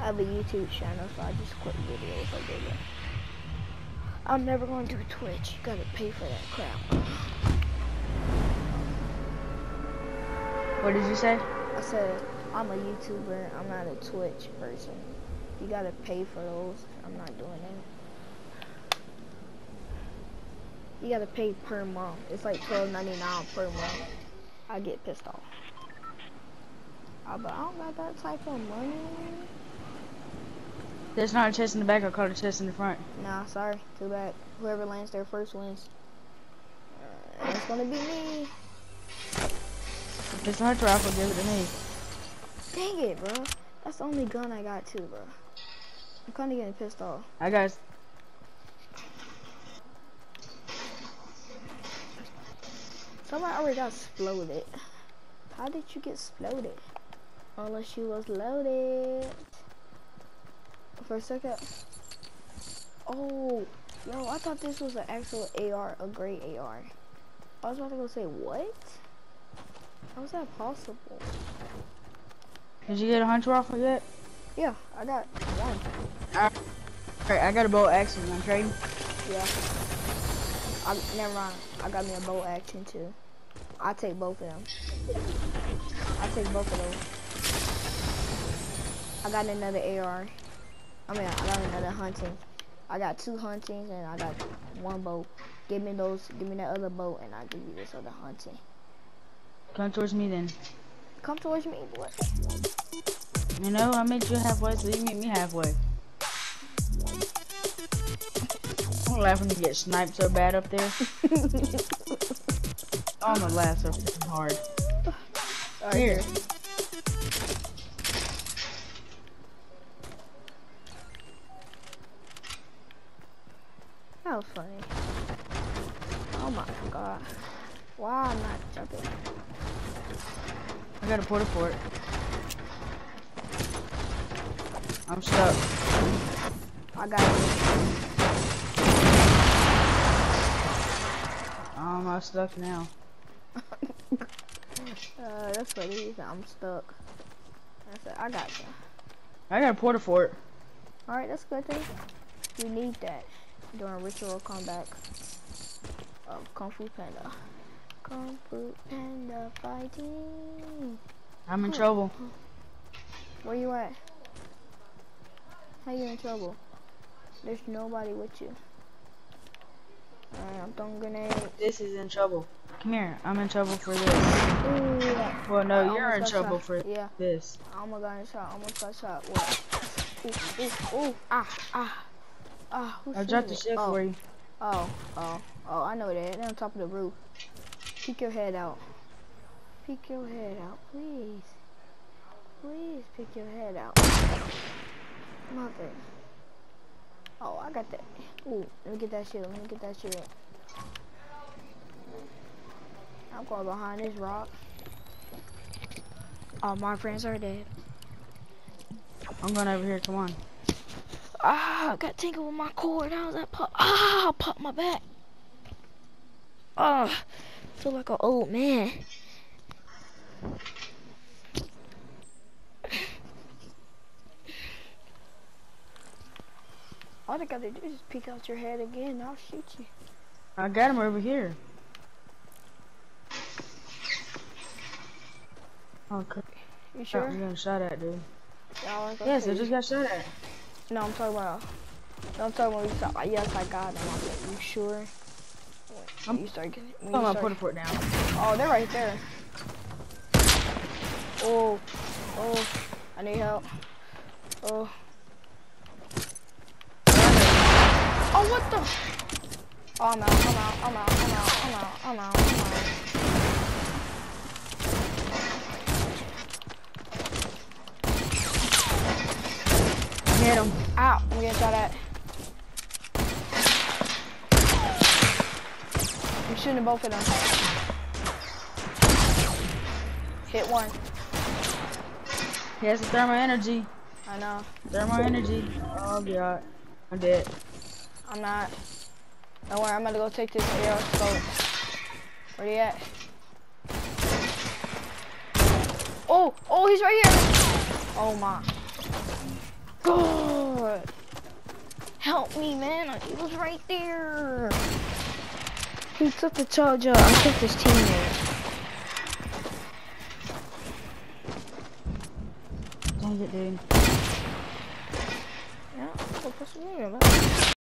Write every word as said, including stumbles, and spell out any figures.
have a YouTube channel, so I just quit videos like that. I'm never going to do Twitch. You gotta pay for that crap. What did you say? I said, I'm a YouTuber. I'm not a Twitch person. You gotta pay for those. I'm not doing it. You gotta pay per month. It's like twelve ninety-nine per month. I get pissed off. I, but I don't got that type of money. There's not a chest in the back. I caught a chest in the front. Nah, sorry. Too bad. Whoever lands there first wins. Uh, it's gonna be me. If it's a hunter rifle, give it to me. Dang it, bro. That's the only gun I got too, bro. I'm kind of getting pissed off. I got. Somebody already got exploded. How did you get exploded? Unless you was loaded. For a second. Oh, yo, I thought this was an actual A R, a great A R. I was about to go say, what? How is that possible? Did you get a hunter rifle yet? Yeah, I got one. Alright, I got a bolt action. I'm trading. Yeah. I, never mind. I got me a bolt action too. I take both of them. I take both of those. I got another A R. I mean, I got another hunting. I got two huntings and I got one boat. Give me those. Give me that other boat, and I'll give you this other hunting. Come towards me then. Come towards me, boy. You know, I met you halfway, so you meet me halfway. I'm laughing to get sniped so bad up there. I'm gonna laugh so freaking hard. Right Here. here. That was funny. Oh my god. Why am I not jumping? I got a porta fort. I'm stuck. I got it. Um, I'm stuck now. uh, that's funny. I'm stuck. I said, I got you. I got a porta fort. Alright, that's good thing. You need that during ritual comeback of Kung Fu Panda. Kung Fu Panda fighting. I'm in trouble. Where you at? How you in trouble? There's nobody with you. Alright, I'm throwing grenades. This is in trouble. Come here. I'm in trouble for this. Ooh, yeah. Well, no, I you're in almost got trouble shot. for Yeah. this. I almost got a shot. Almost got shot. What? Ooh, ooh, ooh. Ah, ah. Ah, who's I dropped the shooting shit me? for you. Oh, oh, oh, I know that. They're on top of the roof. Peek your head out. Peek your head out, please. Please peek your head out. Mother. Oh, I got that. Ooh, let me get that shit. Let me get that shit. I'm going behind this rock. All my friends are dead. I'm going over here. Come on. Ah, I got tangled with my cord. How was that pop? Ah, I popped my back. Ah, I feel like an old man. All I gotta do is just peek out your head again and I'll shoot you. I got him over here. Okay. You sure? I'm getting shot at, dude. Yeah, I Yes, I just got shot at. No, I'm talking about. No, I'm talking about. You start, yes, I got him. I'm like, you sure? When you start getting. I'm gonna put a foot down. Oh, they're right there. Oh, oh, I need help. Oh. Oh, what the? Oh, I'm out, I'm out, I'm out, I'm out, I'm out, I'm out, I'm out. Hit him. Ow, I'm getting shot at. I'm shooting both of them. Hit one. He has the thermal energy. I know. Thermal energy. Oh god. I'm dead. I'm not. Don't worry, I'm gonna go take this arrow scope. Where he at? Oh, oh, he's right here. Oh my. God! Help me, man! He was right there. He took the charge up. I took his teammate. Dang it, dude. Yeah, what's the